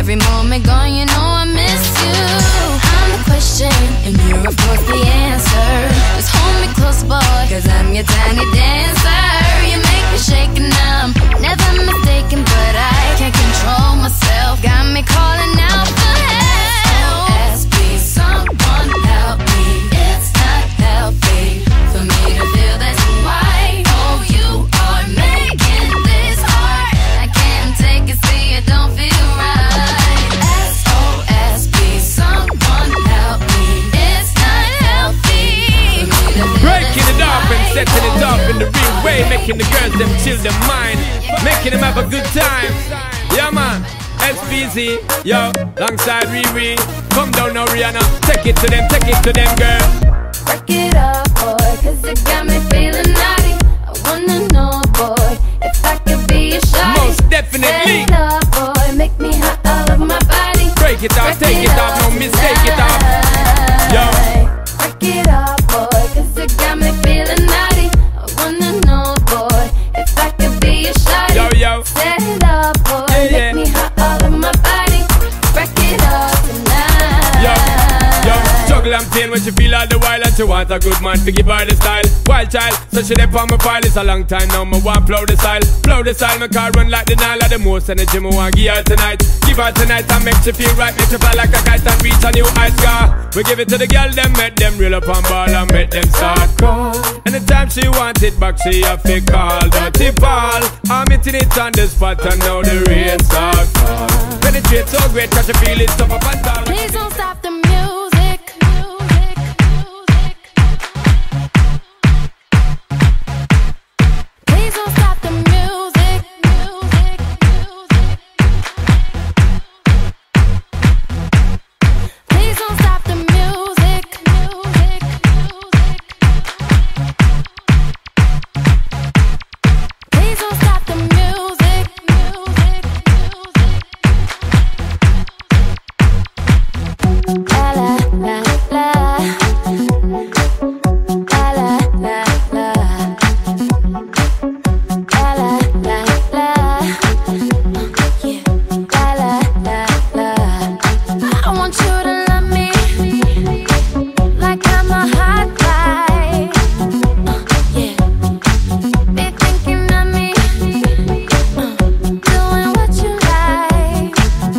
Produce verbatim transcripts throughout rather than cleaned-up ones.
every moment gone, you know I miss you. I'm the question, and you're of course the answer. Just hold me close, boy, cause I'm your tiny dancer. You make me shake and I'm never mistaken, but I can't control myself. Got me calling out for help. S O S, please someone help me. It's not healthy for me to feel this way. Oh, you are making this hard. I can't take it, see it don't feel right. S O S, please someone help me. It's not healthy for me to feel breaking this it up and way. setting it up in the real way, making the girls them chill their mind, making them have a good time. Yeah man, S P Z, yo, alongside Riri. Come down now Rihanna, take it to them, take it to them girl. Break it up, boy, cause it got me feeling naughty. I wanna know, boy, if I could be a shawty. Most definitely. Set it up, boy, make me hot all over my body. Break it up, take it up, no mistake it up. Yo. Break it up, boy, cause it got me feeling naughty. I wanna know, boy, if I could be a shawty. Yo, yo. Set it up, boy, Yeah, yeah. make me hot all over my body. Break it up tonight. Yo, yo, juggle and pain when she feel all the while, and she want a good man to give her the style. Wild child, so she dey on my file. It's a long time now, me want flow the style. Flow the style, my car run like the Nile. The most energy me want give her tonight. Give her tonight and make she feel right. Make she fly like a kite and reach a new high scar. We give it to the girl, them make them reel up and ball and make them start call. Anytime she want it back, she have to call Dirty Paul. I'm hitting it on the spot and now the rain start fall. Penetrate so great, cause she feel it tough up and down. Please don't stop the music. Please don't stop the music. Please don't stop the music. Please don't stop the music. La la la la. La la la la. La la la la. Yeah. La la la la. I want you to love me like I'm a hot guy. Uh, yeah. Be thinking of me, uh, doing what you like.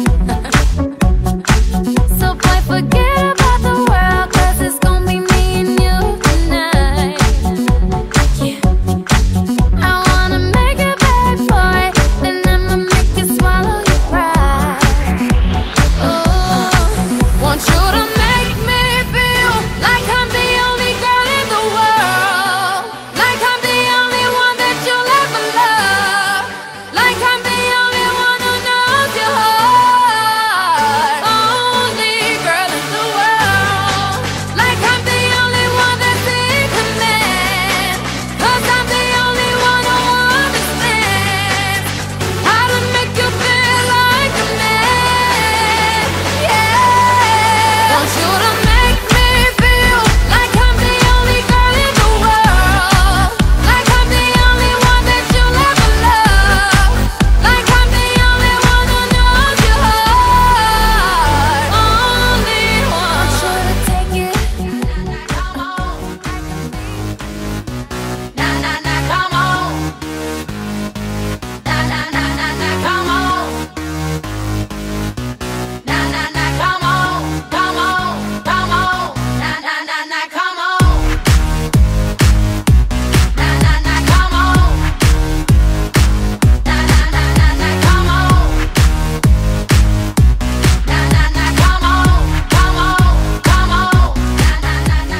So boy, forget about the world, cause it's gonna be me and you tonight. Yeah. I wanna make it bad, boy, then I'ma make you swallow your pride. Oh, want you to make me feel like I'm the only girl in the world, like I'm the only one that you'll ever love, like I'm the only one who knows your heart. Only girl in the world, like I'm the only one that's in command, cause I'm the only one who understands how to make you feel like a man. Yeah. Want you to make me feel like I'm the only girl in the world, like I'm the only one that you'll ever love, like I'm the only one who knows your heart. Only one. Want you to take it. Come on. Na na na, come on. Na na na na na, come on. Na na na, come on, come on, come on. Na na na na, come on. Na na na, come on. Na na na na na, come on. Na na na, come on, come on, come on. Na na na na.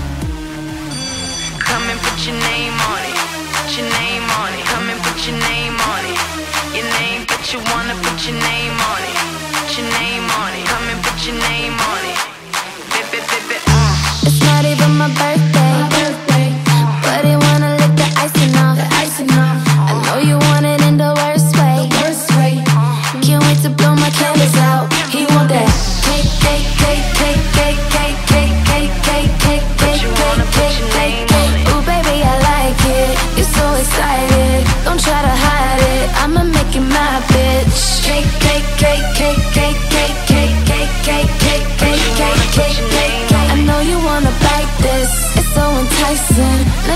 Come and put your name on it, put your name on it. Come and put your name on it, your name, but you wanna put your name on it, put your name on it. Come and put your name on it, bip bip bip bip. Uh. It's not even my birthday, but he wanna lick the icing off. I know you want it in the worst way. Can't wait to blow my candles out. He want that cake, cake, cake, cake, cake, cake, cake, cake, cake, cake, cake, cake, cake, cake. Ooh, baby, I like it. You're so excited. Don't try to hide it. I'ma make you my bitch. Cake, cake, cake, cake, cake.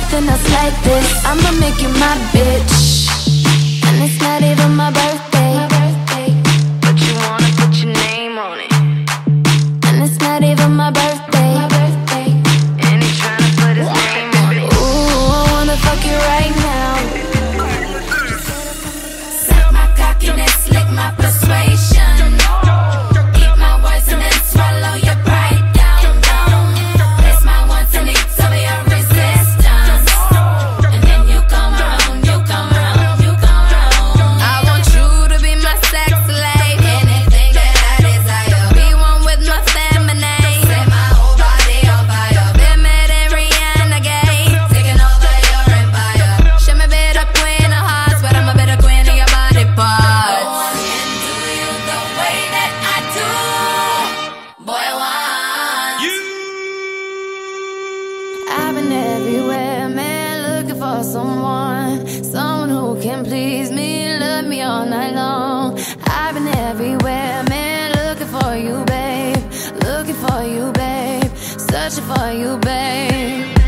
nothing else like this. I'ma make you my bitch, and it's not even my birthday. My birthday. But you wanna put your name on it, And it's not even my birthday. My birthday. and he tryna put his name on it. Ooh, I wanna fuck you right now. Suck my cockiness, lick my persuasion. Eat my words and then swallow your pride down, down. Place my wants and needs over your resistance. And then you come around, you come around, you come around. I want you to be my sex slave. Anything that I desire. Be one with my feminine. Set my whole body on fire. Been mad at Rihanna gay. Taking over your empire. She me be the queen of hearts, but I'm a bit of queen of your body No parts. one can do you the way that I do. Boy, once. I've been everywhere, man, looking for someone. Someone who can please me, love me all night long. I've been everywhere, man, looking for you, babe. Looking for you, babe. Searching for you, babe.